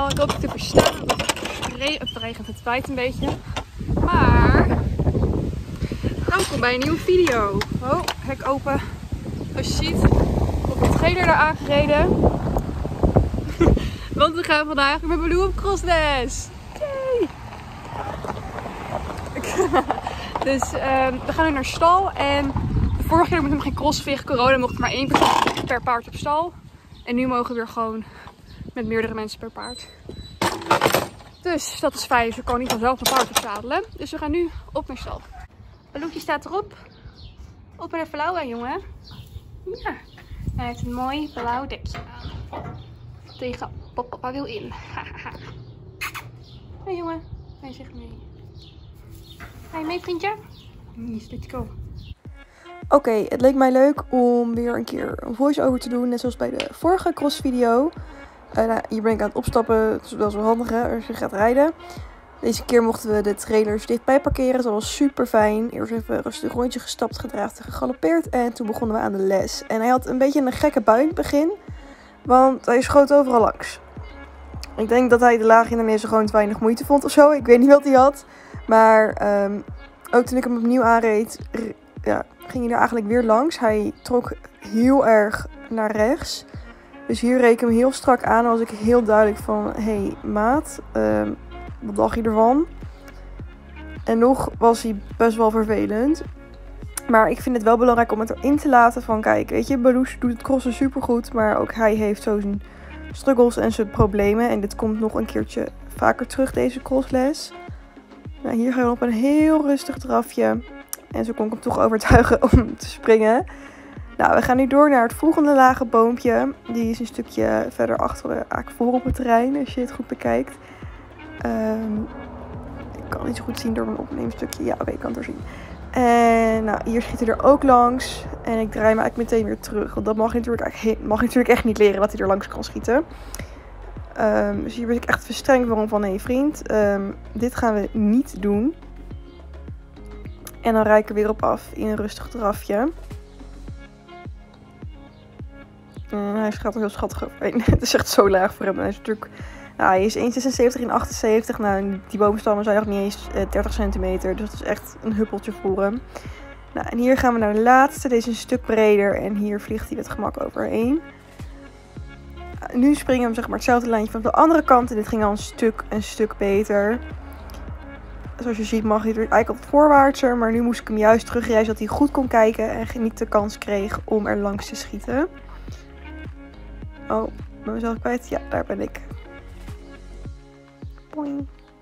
Ik hoop het te verstaan. Het regent, het waait een beetje. Maar welkom bij een nieuwe video. Oh, hek open. Zoals je ziet, op de trailer daar aangereden. Want we gaan vandaag met Baloo op crossles. Yay! Dus we gaan nu naar stal. En de vorige keer mocht nog geen cross vanwege corona. Mocht maar 1 persoon per paard op stal. En nu mogen we weer gewoon met meerdere mensen per paard. Dus dat is fijn. Dus we kan niet vanzelf een paard opzadelen. Dus we gaan nu op naar stal. Baloo'tje staat erop. Op en even blauw aan, jongen. Ja. Hij heeft een mooi blauw dekje aan. Tegen papa wil in. Hé jongen. Hij zegt mee. Ga je mee, vriendje? Yes, let's go. Oké, het leek mij leuk om weer een keer een voice-over te doen. Net zoals bij de vorige cross-video. Hier ben ik aan het opstappen. Het is wel zo handig hè, als je gaat rijden. Deze keer mochten we de trailers dichtbij parkeren. Dat was super fijn. Eerst even rustig rondje gestapt, gedraafd en gegalopeerd. En toen begonnen we aan de les. En hij had een beetje een gekke bui in het begin. Want hij schoot overal langs. Ik denk dat hij de lage hindernissen gewoon te weinig moeite vond of zo. Ik weet niet wat hij had. Maar ook toen ik hem opnieuw aanreed, ging hij er eigenlijk weer langs. Hij trok heel erg naar rechts. Dus hier reed ik hem heel strak aan. En was ik heel duidelijk van, hey maat, wat dacht je ervan? En nog was hij best wel vervelend. Maar ik vind het wel belangrijk om het erin te laten van, kijk, weet je, Baloo doet het crossen supergoed. Maar ook hij heeft zo zijn struggles en zijn problemen. En dit komt nog een keertje vaker terug, deze crossles. Nou, hier gaan we op een heel rustig drafje. En zo kon ik hem toch overtuigen om te springen. Nou, we gaan nu door naar het volgende lage boompje. Die is een stukje verder achter, eigenlijk voor op het terrein, als je het goed bekijkt. Ik kan niet zo goed zien door mijn opneemstukje. Ja, oké, ik kan het er zien. En nou, hier schiet hij er ook langs. En ik draai me eigenlijk meteen weer terug. Want dat mag je natuurlijk echt niet leren dat hij er langs kan schieten. Dus hier ben ik echt verstrengd van, nee vriend, dit gaan we niet doen. En dan rijd ik er weer op af in een rustig drafje. Hij gaat er heel schattig overheen. Het is echt zo laag voor hem. Hij is natuurlijk, nou, hij is 1,76 in 78. Nou, die boomstammen zijn nog niet eens 30 centimeter. Dus dat is echt een huppeltje voor hem. Nou, en hier gaan we naar de laatste. Deze is een stuk breder. En hier vliegt hij met gemak overheen. Nu springen we hem zeg maar hetzelfde lijntje van de andere kant. En dit ging al een stuk beter. Zoals je ziet mag hij er eigenlijk altijd voorwaartser. Maar nu moest ik hem juist terugreizen zodat hij goed kon kijken. En niet de kans kreeg om er langs te schieten. Oh, ben mezelf kwijt? Ja, daar ben ik. Boing.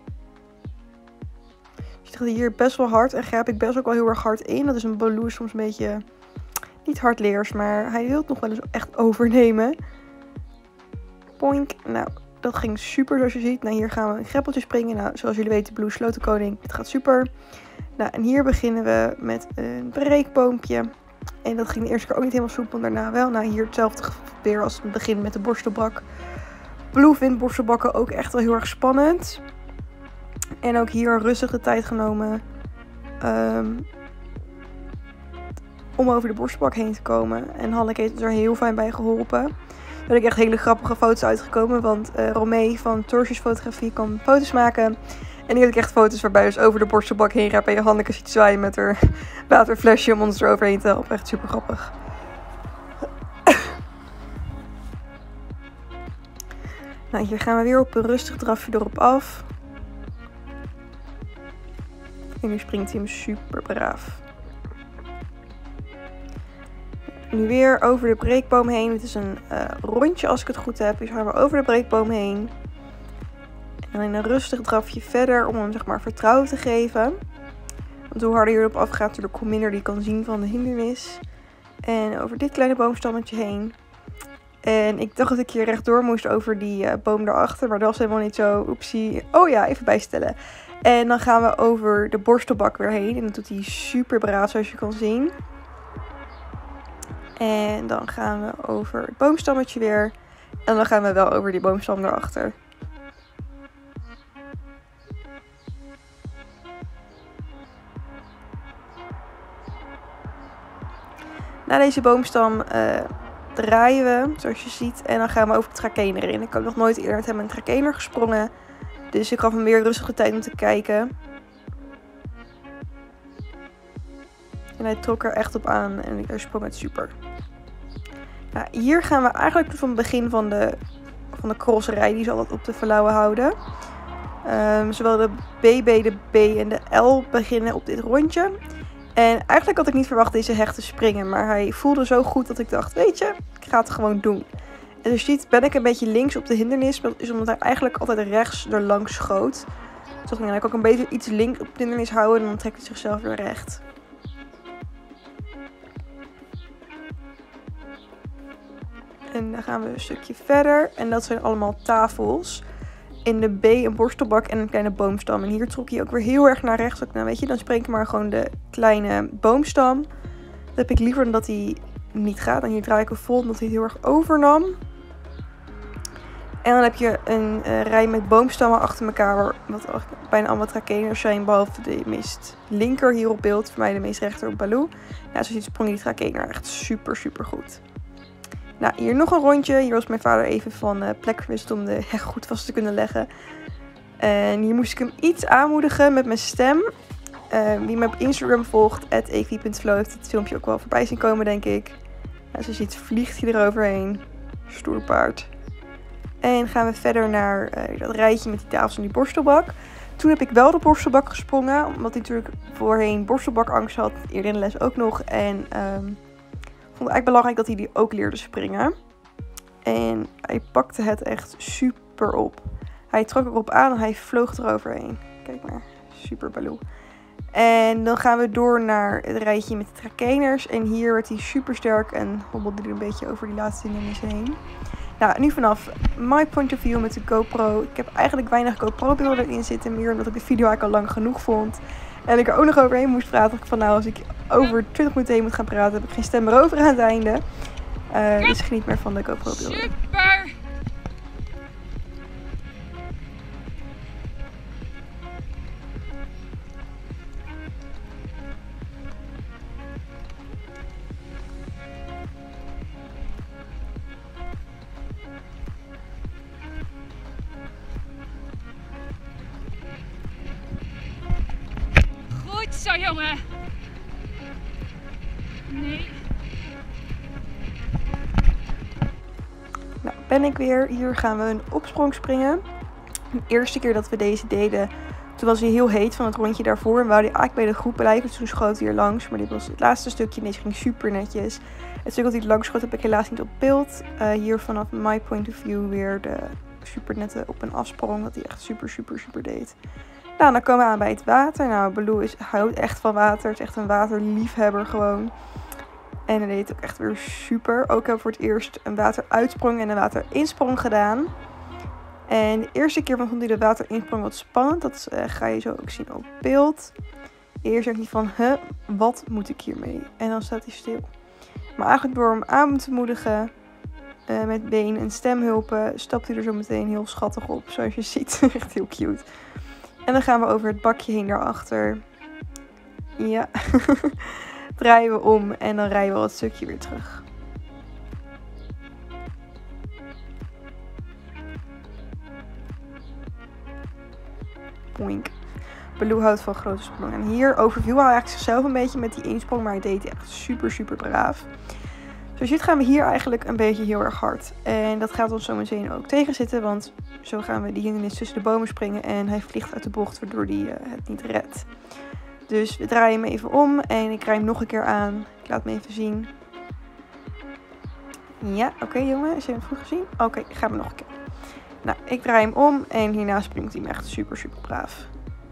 Je ziet hier best wel hard en grijp ik best ook wel heel erg hard in. Dat is een Baloo soms een beetje niet hardleers, maar hij wil het nog wel eens echt overnemen. Poink. Nou, dat ging super zoals je ziet. Nou, hier gaan we een greppeltje springen. Nou, zoals jullie weten, Baloo slotenkoning. Het gaat super. Nou, en hier beginnen we met een breekboompje. En dat ging de eerste keer ook niet helemaal soepel, daarna wel. Nou, hier hetzelfde weer als het begin met de borstelbak. Baloo vindt borstelbakken ook echt wel heel erg spannend. En ook hier rustig de tijd genomen om over de borstelbak heen te komen. En Hanneke heeft er heel fijn bij geholpen. Er zijn ook echt hele grappige foto's uitgekomen. Want Romee van Torsius Fotografie kan foto's maken. En die heb ik echt foto's waarbij dus over de borstelbak heen gaat. En je Hanneke ziet zwaaien met haar waterflesje om ons eroverheen te helpen. Echt super grappig. Nou, hier gaan we weer op een rustig drafje erop af. En nu springt hij hem super braaf. Nu weer over de breekboom heen. Het is een rondje als ik het goed heb. Dus gaan we over de breekboom heen. En dan in een rustig drafje verder om hem zeg maar vertrouwen te geven. Want hoe harder je erop afgaat, natuurlijk hoe minder die kan zien van de hindernis. En over dit kleine boomstammetje heen. En ik dacht dat ik hier rechtdoor moest over die boom daarachter. Maar dat was helemaal niet zo. Oepsie. Oh ja, even bijstellen. En dan gaan we over de borstelbak weer heen. En dat doet hij super braaf zoals je kan zien. En dan gaan we over het boomstammetje weer. En dan gaan we wel over die boomstam daarachter. Na deze boomstam draaien we, zoals je ziet. En dan gaan we over de trakener in. Ik heb nog nooit eerder met hem een trakener gesprongen. Dus ik gaf hem weer rustige tijd om te kijken. En hij trok er echt op aan en hij sprong het super. Nou, hier gaan we eigenlijk van het begin van de crossrij, die ze altijd op de verlauwen houden. Zowel de BB, de B en de L beginnen op dit rondje. En eigenlijk had ik niet verwacht deze hecht te springen. Maar hij voelde zo goed dat ik dacht, weet je, ik ga het gewoon doen. En dus je ziet, ben ik een beetje links op de hindernis. Dat is omdat hij eigenlijk altijd rechts er langs schoot. Dus dacht ik, ik kan een beetje iets links op de hindernis houden en dan trekt hij zichzelf weer recht. En dan gaan we een stukje verder. En dat zijn allemaal tafels. In de B een borstelbak en een kleine boomstam. En hier trok hij ook weer heel erg naar rechts. Nou weet je, dan spring ik maar gewoon de kleine boomstam. Dat heb ik liever dan dat hij niet gaat. En hier draai ik hem vol omdat hij het heel erg overnam. En dan heb je een rij met boomstammen achter elkaar. Wat bijna allemaal trakeners zijn. Behalve de meest linker hier op beeld. Voor mij de meest rechter op Baloo. Nou, zoals je ziet sprong die trakener echt super goed. Nou, hier nog een rondje. Hier was mijn vader even van plek verwisseld om de hecht goed vast te kunnen leggen. En hier moest ik hem iets aanmoedigen met mijn stem. Wie me op Instagram volgt, @equi.flow, heeft het filmpje ook wel voorbij zien komen, denk ik. Nou, zoals je ziet vliegt hij eroverheen. Stoer paard. En gaan we verder naar dat rijtje met die tafels en die borstelbak. Toen heb ik wel de borstelbak gesprongen. Omdat hij natuurlijk voorheen borstelbakangst had. Eerder in de les ook nog. En ik vond het eigenlijk belangrijk dat hij die ook leerde springen. En hij pakte het echt super op. Hij trok erop aan en hij vloog eroverheen. Kijk maar, super Baloo. En dan gaan we door naar het rijtje met de trakeners. En hier werd hij super sterk en hobbelde hij een beetje over die laatste hindernis heen. Nou, nu vanaf my point of view met de GoPro. Ik heb eigenlijk weinig GoPro beelden erin zitten. Meer omdat ik de video eigenlijk al lang genoeg vond. En ik er ook nog overheen moest praten. Ik van nou, als ik over 20 minuten heen moet gaan praten, heb ik geen stem meer over aan het einde. Dus geniet maar van de GoPro beelden. Super! Goed zo, jongen. Nee. Nou, ben ik weer. Hier gaan we een opsprong springen. De eerste keer dat we deze deden, toen was hij heel heet van het rondje daarvoor. En we wouden eigenlijk bij de groep blijven. Dus toen schoot hij hier langs. Maar dit was het laatste stukje en deze ging super netjes. Het stuk dat hij langs schoot heb ik helaas niet op beeld. Hier vanaf my point of view weer de super nette op een afsprong. Dat hij echt super deed. Nou, dan komen we aan bij het water. Nou, Baloo houdt echt van water. Het is echt een waterliefhebber gewoon. En hij deed het ook echt weer super. Ook hebben we voor het eerst een wateruitsprong en een waterinsprong gedaan. En de eerste keer vond hij de waterinsprong wat spannend. Dat ga je zo ook zien op beeld. Eerst denk hij van, wat moet ik hiermee? En dan staat hij stil. Maar eigenlijk door hem aan te moedigen met been en stemhulpen, stapt hij er zo meteen heel schattig op. Zoals je ziet, echt heel cute. En dan gaan we over het bakje heen daarachter. Ja, draaien we om en dan rijden we het stukje weer terug. Boink. Baloo houdt van grote sprongen. En hier overviel hij eigenlijk zichzelf een beetje met die insprong, maar hij deed echt super braaf. Zoals je ziet gaan we hier eigenlijk een beetje heel erg hard. En dat gaat ons zo meteen ook tegenzitten, want zo gaan we die hindernis tussen de bomen springen en hij vliegt uit de bocht, waardoor hij het niet redt. Dus we draaien hem even om en ik rij hem nog een keer aan. Ik laat hem even zien. Ja, oké jongen, is je hem goed gezien? Oké, gaan we nog een keer. Nou, ik draai hem om en hierna springt hij hem echt super braaf.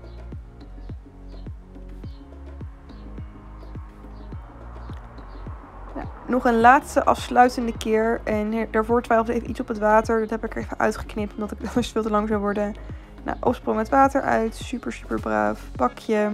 Nou, nog een laatste afsluitende keer. En daarvoor twijfelde even iets op het water. Dat heb ik er even uitgeknipt, omdat ik anders veel te lang zou worden. Nou, opsprong het water uit. Super braaf. Bakje.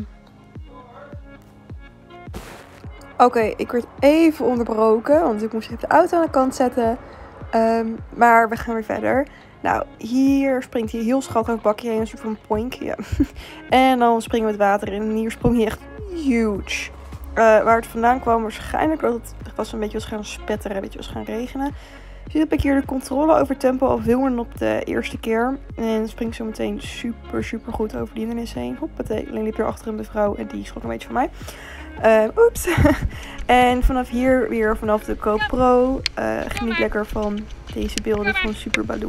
Oké, ik werd even onderbroken, want ik moest even de auto aan de kant zetten. Maar we gaan weer verder. Nou, hier springt hij heel schattig bakje heen, een soort van poink. Ja. En dan springen we het water in. En hier sprong hij echt huge. Waar het vandaan kwam, waarschijnlijk dat het was een beetje was gaan spetteren, een beetje was gaan regenen. Dus heb ik hier de controle over tempo al veel meer dan op de eerste keer. En springt zo meteen super goed over die hindernis heen. Hoppatee, alleen liep hier achter een mevrouw en die schrok een beetje van mij. Oeps. En vanaf hier weer vanaf de GoPro geniet lekker van deze beelden van Super Baloo.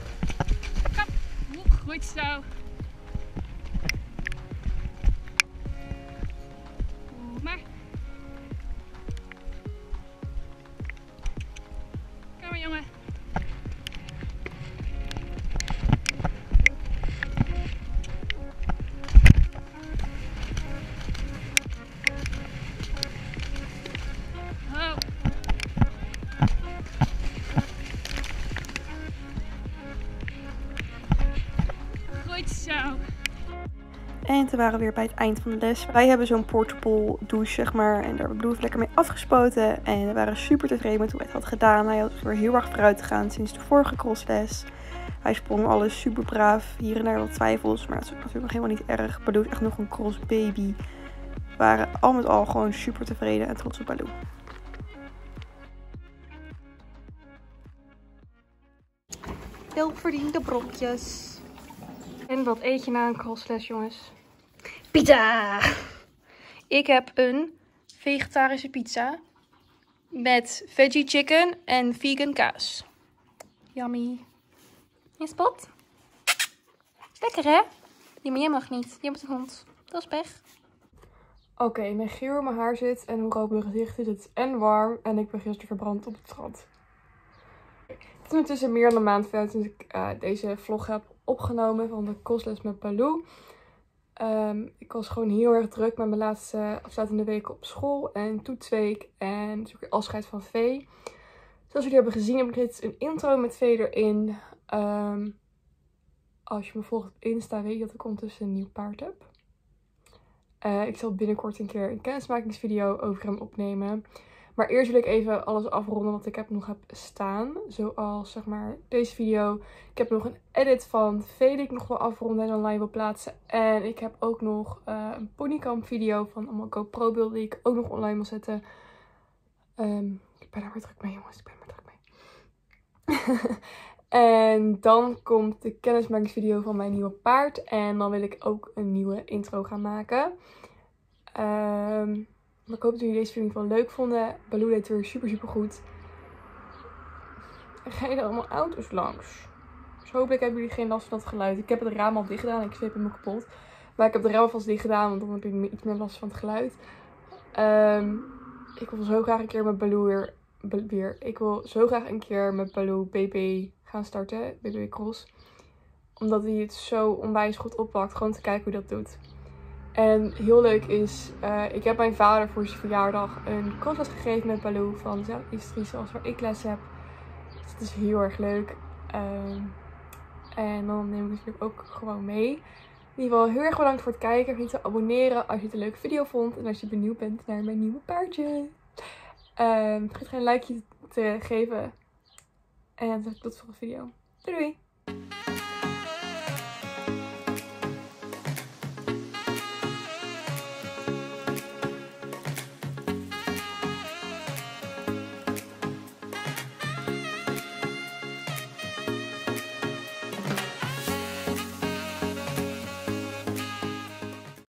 Goed zo. Maar. Kom maar, jongen. Oh. Goed zo. En toen waren we weer bij het eind van de les. Wij hebben zo'n portable douche, zeg maar. En daar hebben we Baloo lekker mee afgespoten. En we waren super tevreden met hoe hij het had gedaan. Hij had weer heel erg vooruit gegaan sinds de vorige crossles. Hij sprong alles super braaf. Hier en daar wat twijfels, maar dat is natuurlijk nog helemaal niet erg. Baloo is echt nog een crossbaby. We waren al met al gewoon super tevreden en trots op Baloo. Welverdiende brokjes. En wat eet je na een crossles, jongens? Pizza! Ik heb een vegetarische pizza met veggie chicken en vegan kaas. Yummy. Je spot? Lekker, hè? Die maar jij mag niet. Je bent een hond. Dat is pech. Oké, mijn geur in mijn haar zit en hoe rood mijn gezicht is. Het is en warm en ik ben gisteren verbrand op het strand. Het is ondertussen meer dan een maand verder sinds ik deze vlog heb opgenomen van de crossles met Baloo. Ik was gewoon heel erg druk met mijn laatste afsluitende weken op school en toetsweek en natuurlijk afscheid van Vee. Zoals jullie hebben gezien heb ik dit een intro met Vee erin. Als je me volgt op Insta weet je dat ik ondertussen een nieuw paard heb. Ik zal binnenkort een keer een kennismakingsvideo over hem opnemen. Maar eerst wil ik even alles afronden wat ik nog heb staan. Zoals zeg maar deze video. Ik heb nog een edit van Vee die ik nog wil afronden en online wil plaatsen. En ik heb ook nog een ponykamp video van allemaal GoPro beelden die ik ook nog online wil zetten. Ik ben daar weer druk mee, jongens. Ik ben er druk mee. En dan komt de kennismakingsvideo van mijn nieuwe paard. En dan wil ik ook een nieuwe intro gaan maken. Maar ik hoop dat jullie deze video wel leuk vonden. Baloo deed weer super goed. Er rijden allemaal auto's langs. Dus hopelijk hebben jullie geen last van dat geluid. Ik heb het raam al dicht gedaan. Ik zweep hem kapot. Maar ik heb de rem alvast dicht gedaan. Want dan heb ik iets meer last van het geluid. Ik wil zo graag een keer met Baloo Ik wil zo graag een keer met Baloo BB gaan starten. BB Cross. Omdat hij het zo onwijs goed oppakt. Gewoon te kijken hoe dat doet. En heel leuk is, ik heb mijn vader voor zijn verjaardag een crossles gegeven met Baloo van dezelfde instructie zoals waar ik les heb. Dus het is heel erg leuk. En dan neem ik natuurlijk ook gewoon mee. In ieder geval heel erg bedankt voor het kijken. Vergeet te abonneren als je het een leuke video vond. En als je benieuwd bent naar mijn nieuwe paardje. Vergeet geen likeje te geven. En dan zeg ik tot de volgende video. Doei doei!